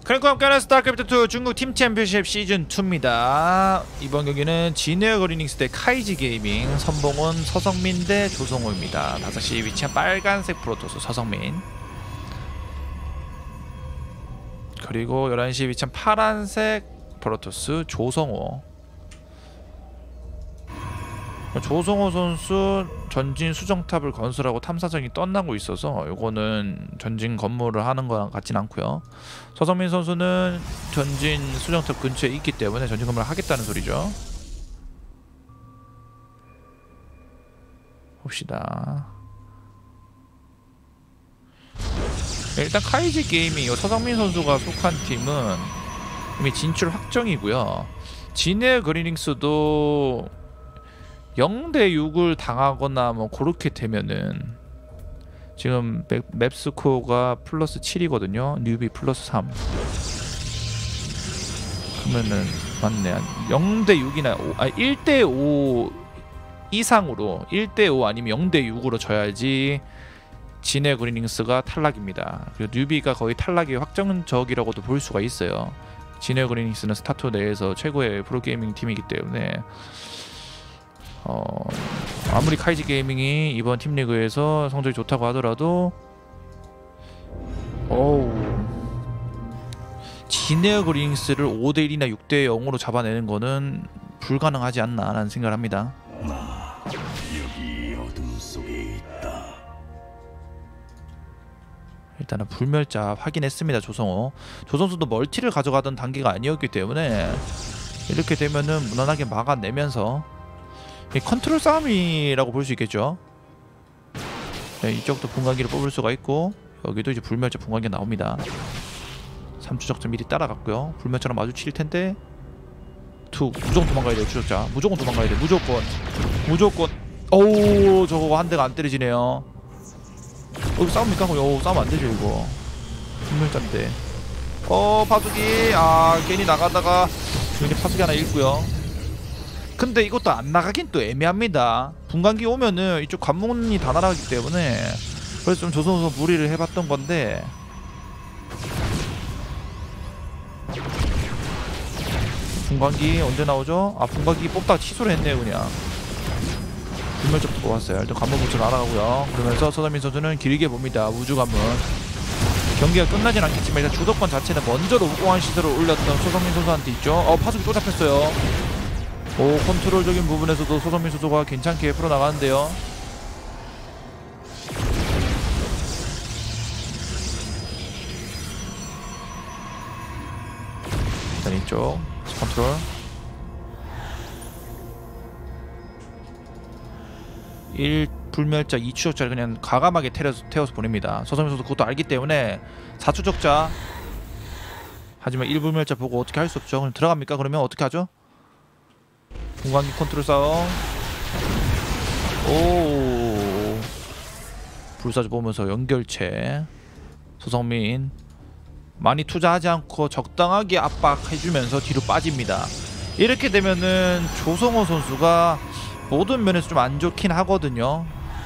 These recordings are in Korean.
크랭크 함께하는 스타크래프트2 중국 팀 챔피언십 시즌2입니다. 이번 경기는 진에어 그리닝스 대 카이지 게이밍, 선봉은 서성민 대 조성호입니다. 5시에 위치한 빨간색 프로토스 서성민, 그리고 11시에 위치한 파란색 프로토스 조성호. 조성호 선수 전진 수정탑을 건설하고 탐사정이 떠나고 있어서 요거는 전진 건물을 하는 거랑 같진 않고요. 서성민 선수는 전진 수정탑 근처에 있기 때문에 전진 건물을 하겠다는 소리죠. 봅시다. 일단 카이지 게이밍 서성민 선수가 속한 팀은 이미 진출 확정이고요. 진에어 그리닝스도 0대6을 당하거나 뭐 그렇게 되면은 지금 맵스코어가 플러스 7이거든요. 뉴비 플러스 3. 그러면은 맞네. 0대6이나 1대5 이상으로 1대5 아니면 0대6으로 져야지 진에어 그리닝스가 탈락입니다. 그리고 뉴비가 거의 탈락이 확정적이라고도 볼 수가 있어요. 진에어 그리닝스는 스타투 내에서 최고의 프로게이밍 팀이기 때문에 아무리 카이지 게이밍이 이번 팀리그에서 성적이 좋다고 하더라도 진에어 그리닝스를 5대1이나 6대0으로 잡아내는 거는 불가능하지 않나 라는 생각을 합니다. 여기 어둠 속에 있다. 일단은 불멸자 확인했습니다. 조성호 선수도 멀티를 가져가던 단계가 아니었기 때문에 이렇게 되면은 무난하게 막아내면서 컨트롤 싸움이라고 볼 수 있겠죠. 네, 이쪽도 분광기를 뽑을 수가 있고 여기도 이제 불멸자 분광기가 나옵니다. 3추적자 미리 따라갔고요. 불멸자랑 마주칠 텐데 무조건 도망가야 돼요. 추적자 무조건 도망가야 돼. 무조건. 오우, 저거 한 대가 안 때려지네요. 여기 싸웁니까? 싸우면 안 되죠 이거. 불멸자인데. 파수기. 괜히 나가다가 여기 파수기 하나 잃고요. 근데 이것도 안 나가긴 또 애매합니다. 분광기 오면은 이쪽 관문이 다 날아가기 때문에 그래서 좀 조선소 무리를 해봤던 건데 분광기 언제 나오죠? 분광기 뽑다가 취소를 했네요. 그냥 불멸적도 뽑았어요. 일단 관문 붙여 날아가고요. 그러면서 서성민 선수는 길게 봅니다. 우주관문. 경기가 끝나진 않겠지만 일단 주도권 자체는 먼저로 우공한 시설을 올렸던 서성민 선수한테 있죠. 파수기 또 잡혔어요. 컨트롤적인 부분에서도 서성민 선수가 괜찮게 풀어나가는데요. 일단 이쪽 컨트롤. 불멸자 2추적자를 그냥 과감하게 태워서 보냅니다. 서성민 선수 그것도 알기 때문에 4추적자. 하지만 1불멸자 보고 어떻게 할 수 없죠. 그럼 들어갑니까? 그러면 어떻게 하죠? 공간기 컨트롤 싸움. 불사조 보면서 연결체. 서성민 많이 투자하지 않고 적당하게 압박해주면서 뒤로 빠집니다. 이렇게 되면은 조성호 선수가 모든 면에서 좀 안 좋긴 하거든요.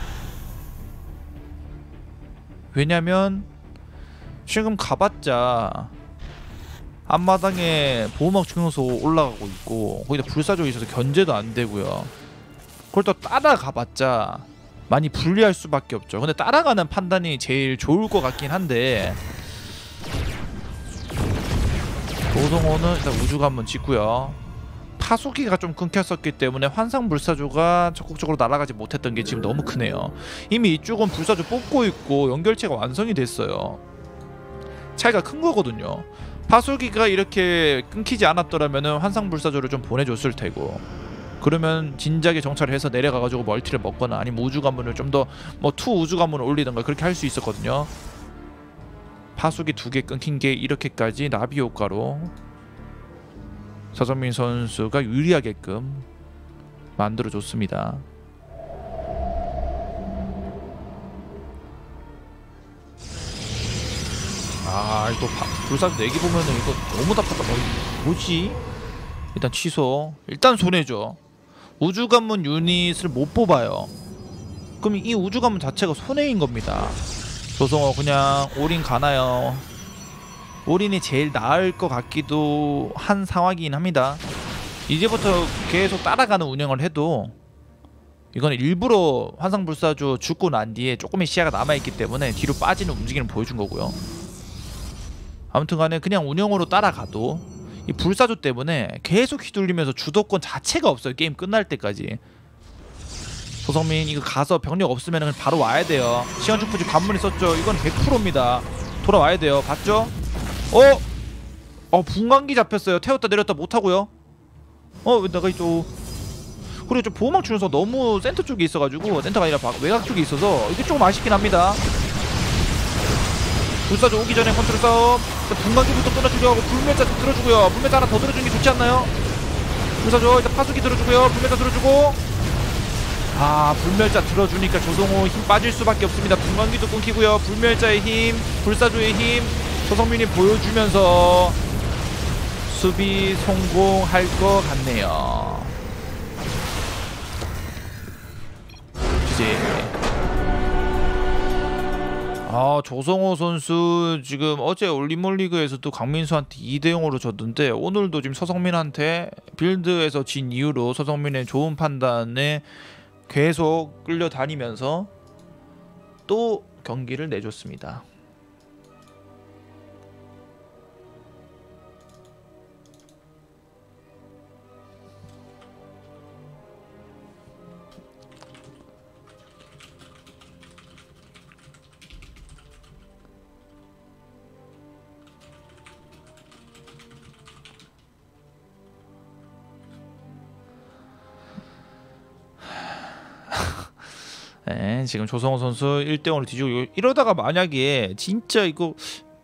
왜냐면 지금 가봤자 앞마당에 보호막 중요소 올라가고 있고 거기다 불사조에 있어서 견제도 안 되고요. 그걸 또 따라가봤자 많이 불리할 수밖에 없죠. 근데 따라가는 판단이 제일 좋을 것 같긴 한데 조성호는 일단 우주관문 짓고요. 파수기가 좀 끊겼었기 때문에 환상 불사조가 적극적으로 날아가지 못했던 게 지금 너무 크네요. 이미 이쪽은 불사조 뽑고 있고 연결체가 완성이 됐어요. 차이가 큰 거거든요. 파수기가 이렇게 끊기지 않았더라면 환상불사조를 좀 보내줬을 테고 그러면 진작에 정찰을 해서 내려가가지고 멀티를 먹거나 아니면 우주관문을 좀 더 투 우주관문을 올리던가 그렇게 할 수 있었거든요. 파수기 2개 끊긴 게 이렇게까지 나비 효과로 서성민 선수가 유리하게끔 만들어줬습니다. 이거 불사조 내기 보면은 이거 너무 답답하다. 뭐지? 일단 취소. 일단 손해죠. 우주관문 유닛을 못 뽑아요. 그럼 이 우주관문 자체가 손해인 겁니다. 조성호 그냥 올인 가나요? 올인이 제일 나을 것 같기도 한 상황이긴 합니다. 이제부터 계속 따라가는 운영을 해도 이거는 일부러 환상불사조 죽고 난 뒤에 조금의 시야가 남아있기 때문에 뒤로 빠지는 움직임을 보여준 거고요. 아무튼 간에 그냥 운영으로 따라가도 이 불사조 때문에 계속 휘둘리면서 주도권 자체가 없어요. 게임 끝날 때까지. 조성민 이거 가서 병력 없으면 바로 와야 돼요. 시간축부지 관문이 썼죠. 이건 100%입니다. 돌아와야 돼요. 봤죠? 분광기 잡혔어요. 태웠다 내렸다 못하고요. 왜 내가 있죠. 그리고 좀 보호막 주면서 너무 센터 쪽에 있어가지고, 센터가 아니라 외곽 쪽에 있어서 이게 조금 아쉽긴 합니다. 불사조 오기 전에 컨트롤 싸움. 분광기부터 끊어주려 하고 불멸자 들어주고요. 불멸자 하나 더 들어주는 게 좋지 않나요? 불사조 일단 파수기 들어주고요. 불멸자 들어주고. 불멸자 들어주니까 조성호 힘 빠질 수밖에 없습니다. 분광기도 끊기고요. 불멸자의 힘, 불사조의 힘, 조성민이 보여주면서 수비 성공할 것 같네요. 조성호 선수 지금 어제 올림몰리그에서도 강민수한테 2대0으로 졌는데, 오늘도 지금 서성민한테 빌드에서 진 이후로 서성민의 좋은 판단에 계속 끌려다니면서 또 경기를 내줬습니다. 네, 지금 조성호 선수 1대0으로 뒤지고, 이러다가 만약에 진짜 이거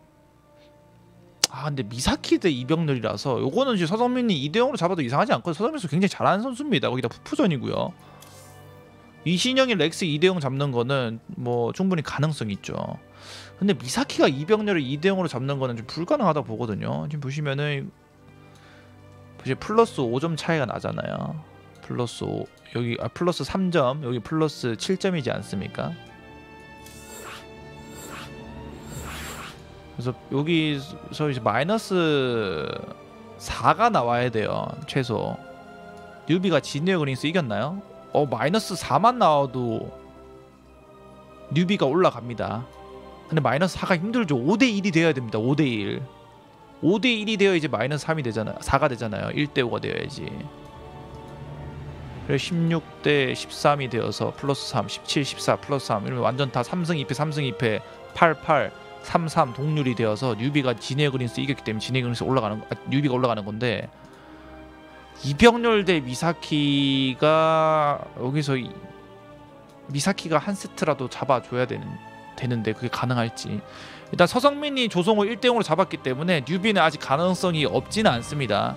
근데 미사키 대 이병렬이라서 요거는 이제 서성민이 2대0으로 잡아도 이상하지 않거든요. 서성민 선수 굉장히 잘하는 선수입니다. 거기다 푸푸전이고요. 이신영이 렉스 2대0 잡는 거는 뭐 충분히 가능성이 있죠. 근데 미사키가 이병렬을 2대0으로 잡는 거는 좀 불가능하다고 보거든요. 지금 보시면은 이제 플러스 5점 차이가 나잖아요. 플러스 5, 여기 플러스 3점, 여기 플러스 7점이지 않습니까? 그래서 여기서 이제 마이너스 4가 나와야 돼요. 최소. 뉴비가 진에어 그린스 이겼나요? 마이너스 4만 나와도 뉴비가 올라갑니다. 근데 마이너스 4가 힘들죠. 5대1이 되어야 됩니다. 5대1. 5대1이 되어 이제 마이너스 3이 되잖아요. 4가 되잖아요. 1대5가 되어야지. 그래서 16대 13이 되어서 플러스 3, 17, 14 플러스 3 이러면 완전 다 3승 2패 3승 2패 88 33 동률이 되어서 뉴비가 진에어 그린스 이겼기 때문에 진에어 그린스 뉴비가 올라가는 건데, 이병렬 대 미사키가 여기서 미사키가 한 세트라도 잡아줘야 되는데 그게 가능할지. 일단 서성민이 조성호 1대0으로 잡았기 때문에 뉴비는 아직 가능성이 없지는 않습니다.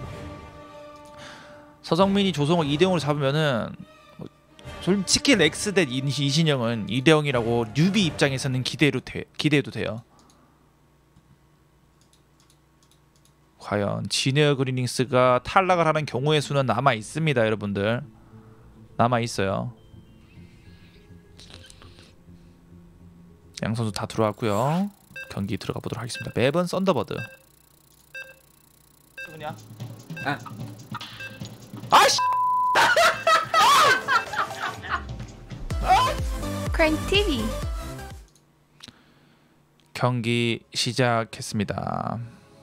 서성민이 조성호 2대0으로 잡으면은 솔직히 렉스 대 이신영은 2대0이라고 뉴비 입장에서는 기대해도 돼요. 과연 진에어 그리닝스가 탈락을 하는 경우의 수는 남아 있습니다, 여러분들. 남아 있어요. 양 선수 다 들어왔고요. 경기 들어가 보도록 하겠습니다. 맵은 썬더버드. 누구냐? 아씨! 크랭 TV. 경기 시작했습니다.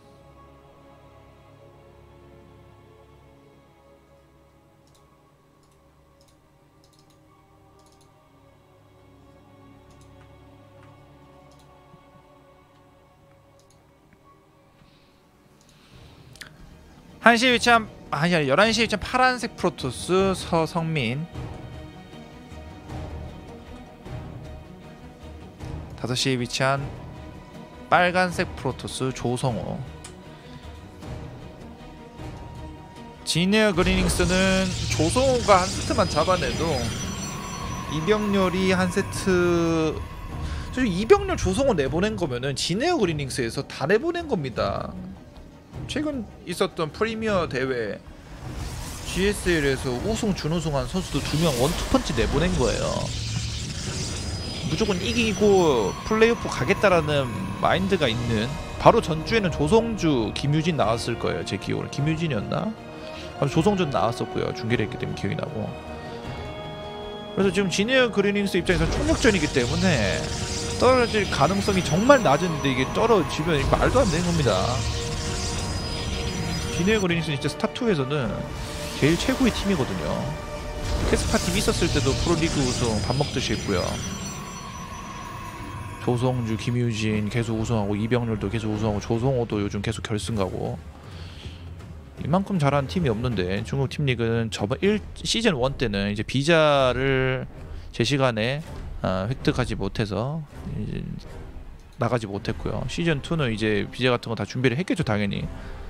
한시에 위치한 11시에 위치한 파란색 프로토스 서성민, 5시에 위치한 빨간색 프로토스 조성호. 진에어 그리닝스는 조성호가 한 세트만 잡아내도 이병렬이 한 세트, 이병렬 조성호 내보낸 거면은 진에어 그리닝스에서 다 내보낸 겁니다. 최근 있었던 프리미어 대회 GSL에서 우승 준우승한 선수도 2명 원투펀치 내보낸 거예요. 무조건 이기고 플레이오프 가겠다라는 마인드가 있는 바로 전주에는 조성주, 김유진 나왔을 거예요. 제 기억으로 김유진이었나? 조성준 나왔었고요. 중계를 했기 때문에 기억이 나고. 그래서 지금 지니어 그리닝스 입장에서 총력전이기 때문에 떨어질 가능성이 정말 낮은데 이게 떨어지면 말도 안 되는 겁니다. 지니어 그리닝스는 진짜 스타2에서는 제일 최고의 팀이거든요. 캐스파 팀 있었을 때도 프로리그 우승 밥 먹듯이 했고요. 조성주, 김유진 계속 우승하고, 이병렬도 계속 우승하고, 조성호도 요즘 계속 결승 가고. 이만큼 잘한 팀이 없는데 중국 팀리그는 저번 시즌 1 때는 이제 비자를 제 시간에 획득하지 못해서 이제 나가지 못했고요. 시즌 2는 이제 비자 같은 거 다 준비를 했겠죠, 당연히.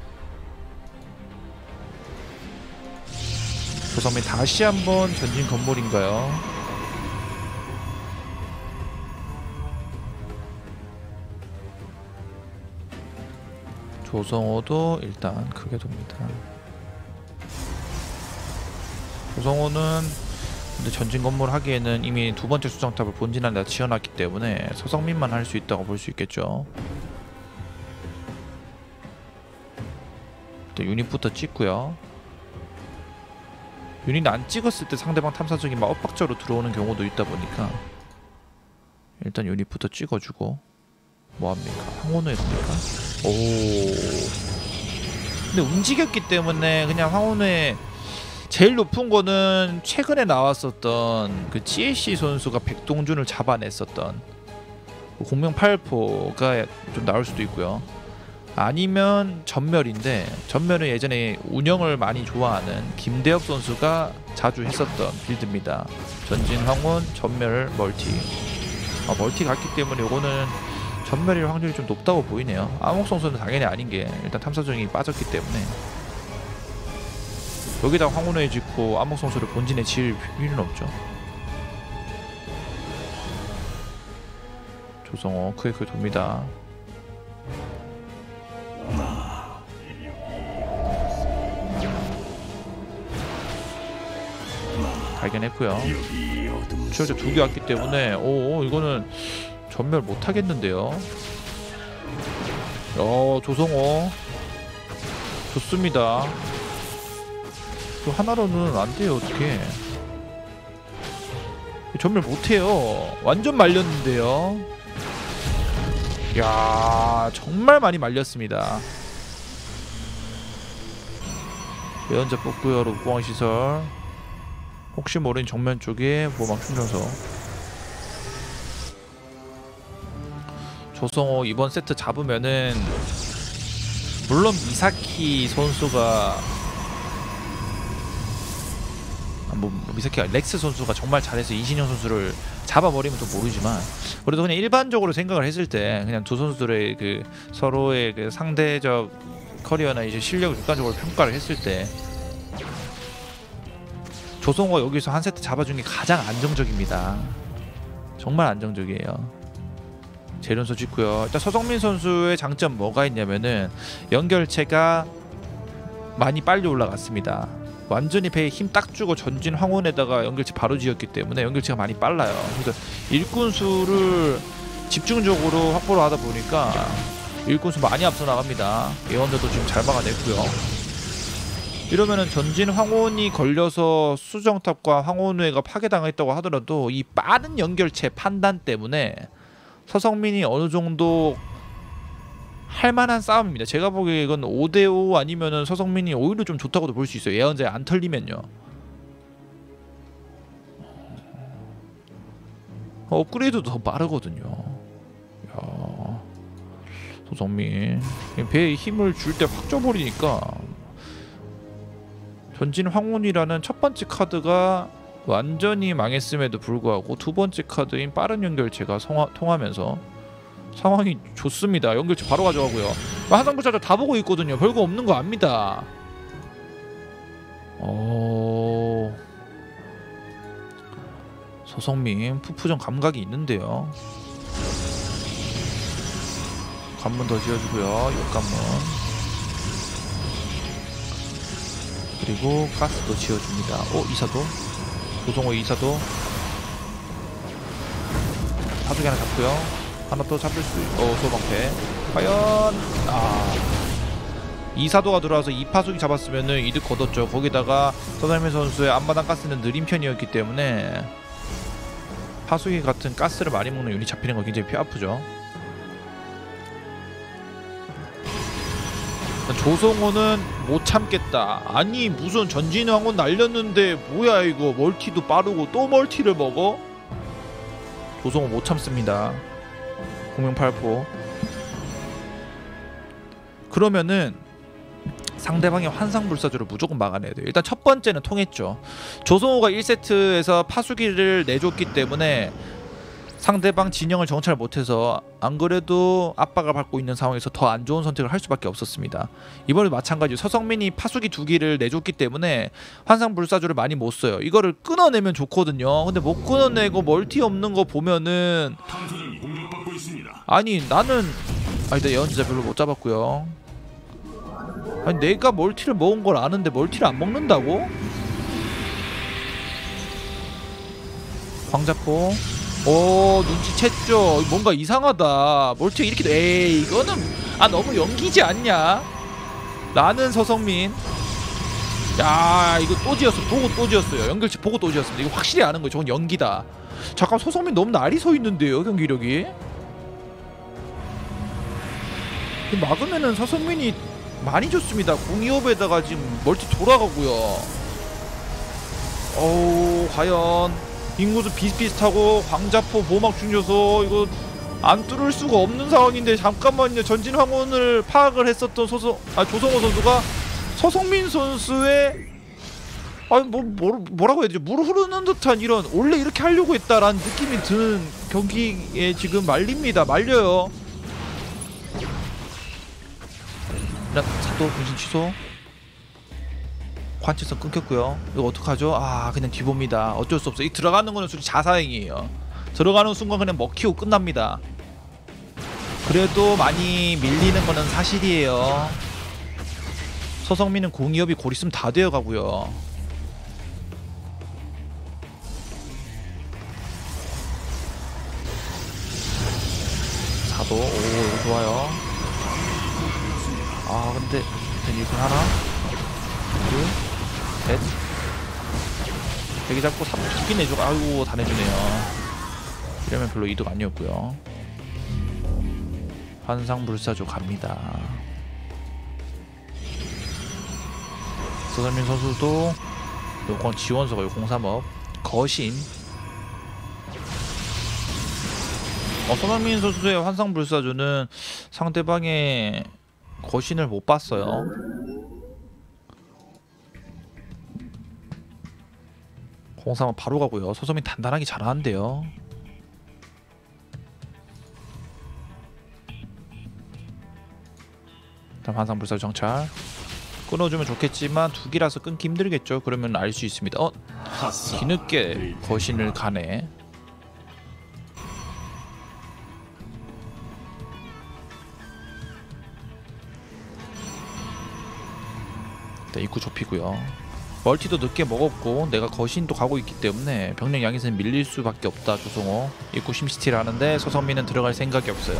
조성민 다시 한번 전진 건물인가요? 조성호도 일단 크게 돕니다. 조성호는 근데 전진 건물 하기에는 이미 두 번째 수정탑을 본진에 다 지어놨기 때문에 서성민만 할 수 있다고 볼 수 있겠죠. 일단 유닛부터 찍고요. 유닛 안 찍었을 때 상대방 탐사적인 막 엇박자로 들어오는 경우도 있다 보니까 일단 유닛부터 찍어주고. 뭐합니까? 황혼우에 갑니까? 오. 근데 움직였기 때문에 그냥 황혼우에 제일 높은 거는 최근에 나왔었던 그 GAC 선수가 백동준을 잡아냈었던 공명 8포가 좀 나올 수도 있고요. 아니면 전멸인데, 전멸은 예전에 운영을 많이 좋아하는 김대엽 선수가 자주 했었던 빌드입니다. 전진 황혼, 전멸 멀티. 멀티 갔기 때문에 이거는 전멸일 확률이 좀 높다고 보이네요. 암흑 선수는 당연히 아닌 게 일단 탐사정이 빠졌기 때문에 여기다 황혼에 짓고 암흑 선수를 본진에 지을 필요는 없죠. 조성호 크게 돕니다. 발견했고요. 추월자 2개 왔기 때문에 이거는 전멸 못하겠는데요. 조성호 좋습니다. 그 하나로는 안 돼요. 어떻게 전멸 못해요. 완전 말렸는데요. 야, 정말 많이 말렸습니다. 예언자 뽑고요. 로보공항 시설. 혹시 모르는 정면 쪽에 보호막 충전소. 조성호 이번 세트 잡으면은 물론 미사키 선수가 미사키가 렉스 선수가 정말 잘해서 이신영 선수를 잡아버리면 또 모르지만, 그래도 그냥 일반적으로 생각을 했을 때 그냥 두 선수들의 그 서로의 그 상대적 커리어나 이제 실력을 객관적으로 평가를 했을 때 조성호가 여기서 한 세트 잡아준 게 가장 안정적입니다. 정말 안정적이에요. 재련소 짓고요. 일단 서성민 선수의 장점 뭐가 있냐면은 연결체가 많이 빨리 올라갔습니다. 완전히 배에 힘 딱 주고 전진 황혼에다가 연결체 바로 지었기 때문에 연결체가 많이 빨라요. 그래서 일꾼수를 집중적으로 확보를 하다 보니까 일꾼수 많이 앞서 나갑니다. 예언자도 지금 잘 막아냈고요. 이러면은 전진 황혼이 걸려서 수정탑과 황혼우회가 파괴당했다고 하더라도 이 빠른 연결체 판단 때문에 서성민이 어느 정도 할만한 싸움입니다. 제가 보기에 이건 5대5 아니면은 서성민이 오히려 좀 좋다고도 볼 수 있어요. 예언자에 안 털리면요. 업그레이드도 더 빠르거든요. 야, 서성민 배에 힘을 줄 때 확 쪄버리니까 전진 황혼이라는 첫 번째 카드가 완전히 망했음에도 불구하고 두 번째 카드인 빠른 연결체가 통하면서 상황이 좋습니다. 연결체 바로 가져가고요. 한상부차저 다 보고 있거든요. 별거 없는 거 압니다. 서성민 푸푸전 감각이 있는데요. 관문 더 지어주고요. 옆관문 그리고 가스도 지어줍니다. 이사도 조성호 이사도 사두개 하나 잡고요. 하나 또 잡을 수 있고 소방패 과연 이사도가 들어와서 이파수기 잡았으면은 이득 거뒀죠. 거기다가 서상민 선수의 앞마당 가스는 느린 편이었기 때문에 파수기 같은 가스를 많이 먹는 유닛 잡히는 거 굉장히 뼈 아프죠. 조성호는 못 참겠다. 아니 무슨 전진왕원 날렸는데 뭐야 이거, 멀티도 빠르고 또 멀티를 먹어? 조성호 못 참습니다. 공명 8포. 그러면은 상대방의 환상불사조를 무조건 막아내야 돼요. 일단 첫 번째는 통했죠. 조성호가 1세트에서 파수기를 내줬기 때문에 상대방 진영을 정찰 못해서 안 그래도 압박을 받고 있는 상황에서 더 안 좋은 선택을 할 수밖에 없었습니다. 이번에도 마찬가지로 서성민이 파수기 2기를 내줬기 때문에 환상불사조를 많이 못 써요. 이거를 끊어내면 좋거든요. 근데 못 끊어내고 멀티 없는 거 보면은 아니 나는 일단 예언자 별로 못 잡았고요. 아니 내가 멀티를 먹은 걸 아는데 멀티를 안 먹는다고? 광자포. 오 눈치챘죠. 뭔가 이상하다. 멀티가 이렇게 에이 이거는 너무 연기지 않냐? 라는 서성민. 야 이거 또 지었어. 보고 또 지었어요. 연결체 보고 또 지었습니다. 이거 확실히 아는 거예요. 저건 연기다. 잠깐 서성민 너무 날이 서 있는데요. 경기력이. 막으면은 서성민이 많이 좋습니다. 025에다가 지금 멀티 돌아가고요. 어우 과연 인구수 비슷비슷하고 광자포 보호막 중요소 이거 안 뚫을 수가 없는 상황인데 잠깐만요. 전진 황혼을 파악을 했었던 조성호 선수가 서성민 선수의 뭐라고 해야 되죠? 물 흐르는 듯한 이런 원래 이렇게 하려고 했다라는 느낌이 드는 경기에 지금 말려요. 사도 분신 취소. 관측성 끊겼고요. 이거 어떡하죠? 그냥 뒤봅니다. 어쩔 수 없어. 이 들어가는 거는 솔직히 자사행이에요. 들어가는 순간 그냥 먹히고 끝납니다. 그래도 많이 밀리는 거는 사실이에요. 서성민은 공이업이 곧 있으면 다 되어가고요. 사도 이거 좋아요. 근데 이거 하나 둘 셋 대기 잡고 3기 내주고 아이고 다 내주네요. 이러면 별로 이득 아니었고요. 환상불사조 갑니다. 서성민 선수도 요건 지원서가 03업 거신. 서성민 선수의 환상불사조는 상대방의 거신을 못 봤어요. 공삼은 바로 가고요. 서성민 단단하게 잘하는데요. 다음 환상불사 정찰 끊어주면 좋겠지만 2기라서 끊기 힘들겠죠. 그러면 알 수 있습니다. 뒤늦게 거신을 가네. 일단 입구 좁히고요. 멀티도 늦게 먹었고 내가 거신도 가고 있기 때문에 병력 양에서는 밀릴 수밖에 없다. 조성호 입구 심시티를 하는데 서성민은 들어갈 생각이 없어요.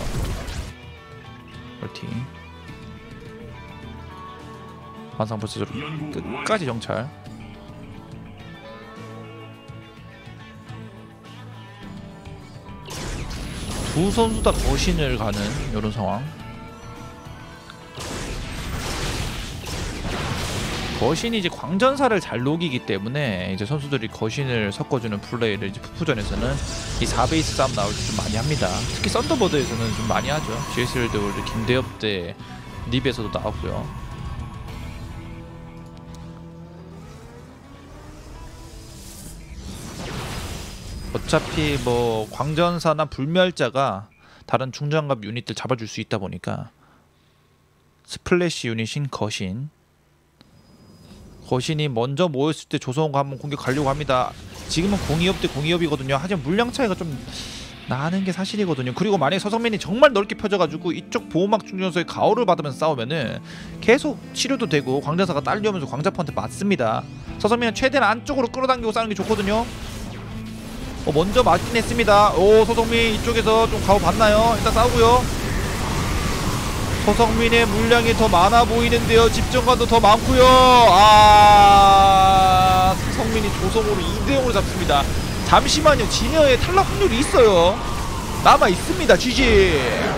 멀티 환상불사조로 끝까지 정찰. 두 선수 다 거신을 가는 이런 상황. 거신이 이제 광전사를 잘 녹이기 때문에 이제 선수들이 거신을 섞어주는 플레이를 이제 푸푸전에서는 이 4베이스 싸움 나올 때 좀 많이 합니다. 특히 썬더버드에서는 좀 많이 하죠. GSL도 원래 김대엽 때 립에서도 나왔고요. 어차피 뭐 광전사나 불멸자가 다른 중장갑 유닛들 잡아줄 수 있다 보니까 스플래시 유닛인 거신이 먼저 모였을 때 조성호가 한번 공격 가려고 합니다. 지금은 025 대 025이거든요. 하지만 물량 차이가 좀 나는 게 사실이거든요. 그리고 만약에 서성민이 정말 넓게 펴져가지고 이쪽 보호막 중전소에 가오를 받으면서 싸우면은 계속 치료도 되고 광전사가 딸려오면서 광자포한테 맞습니다. 서성민은 최대한 안쪽으로 끌어당기고 싸우는 게 좋거든요. 먼저 맞긴 했습니다. 서성민 이쪽에서 좀 가오 봤나요? 일단 싸우고요. 서성민의 물량이 더 많아 보이는데요. 집정관도 더 많고요. 서성민이 조성으로 2대0으로 잡습니다. 잠시만요. 진여의 탈락 확률이 있어요. 남아 있습니다. GG.